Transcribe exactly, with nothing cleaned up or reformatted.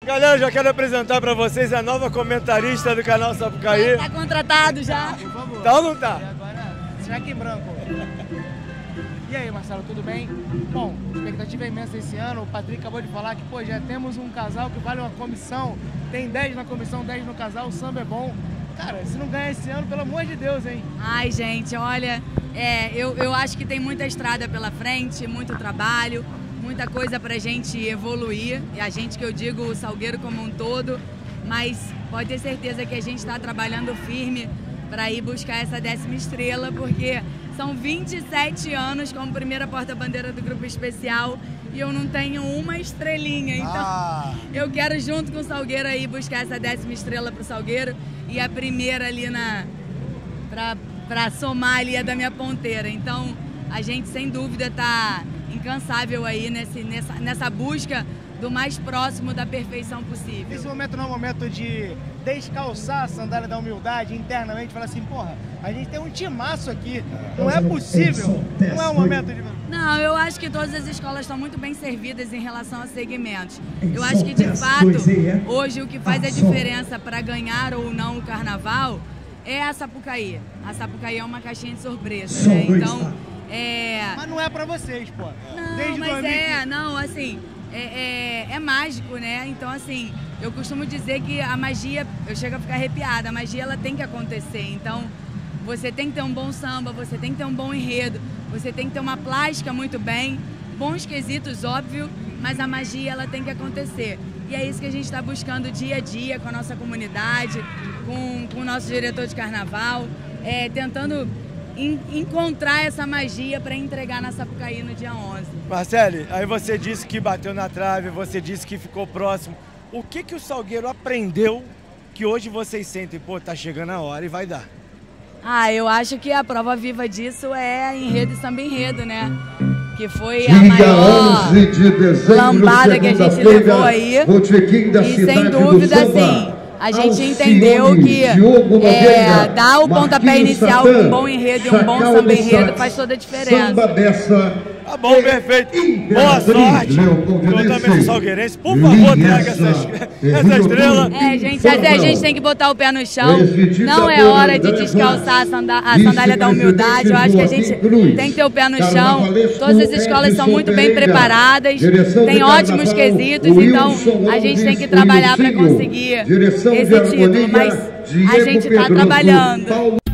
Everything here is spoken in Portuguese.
Galera, já quero apresentar pra vocês a nova comentarista do canal Sapucaí. Tá contratado já. Por favor. Tá ou não tá? E agora, cheque em branco. E aí, Marcelo, tudo bem? Bom, expectativa é imensa esse ano. O Patrick acabou de falar que, pô, já temos um casal que vale uma comissão. Tem dez na comissão, dez no casal, o samba é bom. Cara, se não ganhar esse ano, pelo amor de Deus, hein? Ai, gente, olha, é, eu, eu acho que tem muita estrada pela frente, muito trabalho, muita coisa pra gente evoluir. E a gente que eu digo, o Salgueiro como um todo, mas pode ter certeza que a gente está trabalhando firme para ir buscar essa décima estrela, porque são vinte e sete anos como primeira porta-bandeira do grupo especial e eu não tenho uma estrelinha. Então, ah. eu quero junto com o Salgueiro aí buscar essa décima estrela pro Salgueiro e a primeira ali na pra, pra somar ali a da minha ponteira. Então, a gente sem dúvida tá incansável aí nesse, nessa, nessa busca do mais próximo da perfeição possível. Esse momento não é um momento de descalçar a sandália da humildade internamente, falar assim, porra, a gente tem um timaço aqui, não é possível, não é um momento de... Não, eu acho que todas as escolas estão muito bem servidas em relação a segmentos. Eu acho que, de fato, hoje o que faz a diferença para ganhar ou não o carnaval é a Sapucaí. A Sapucaí é uma caixinha de surpresa, né? Então, é... Mas não é para vocês, pô. Não, Desde mas dois mil e quinze. é, não, assim... É, é, é mágico, né? Então, assim, eu costumo dizer que a magia, eu chego a ficar arrepiada, a magia ela tem que acontecer. Então, você tem que ter um bom samba, você tem que ter um bom enredo, você tem que ter uma plástica muito bem, bons quesitos, óbvio, mas a magia ela tem que acontecer. E é isso que a gente está buscando dia a dia com a nossa comunidade, com, com o nosso diretor de carnaval, é, tentando encontrar essa magia para entregar na Sapucaí no dia onze. Marcele, aí você disse que bateu na trave, você disse que ficou próximo. O que que o Salgueiro aprendeu que hoje vocês sentem, pô, tá chegando a hora e vai dar? Ah, eu acho que a prova viva disso é enredo e samba enredo, né? Que foi a maior lambada que a gente levou aí. E sem dúvida, assim, a gente entendeu que é, dar o pontapé inicial com um bom enredo e um bom samba enredo faz toda a diferença. Tá bom, perfeito. Boa sorte. Eu também sou salgueirense. Por favor, traga essa, essa estrela. É, gente, a gente tem que botar o pé no chão. Não é hora de descalçar a sandália, a sandália da humildade. Eu acho que a gente tem que ter o pé no chão. Todas as escolas são muito bem preparadas, tem ótimos quesitos, então a gente tem que trabalhar para conseguir esse título, mas a gente está trabalhando.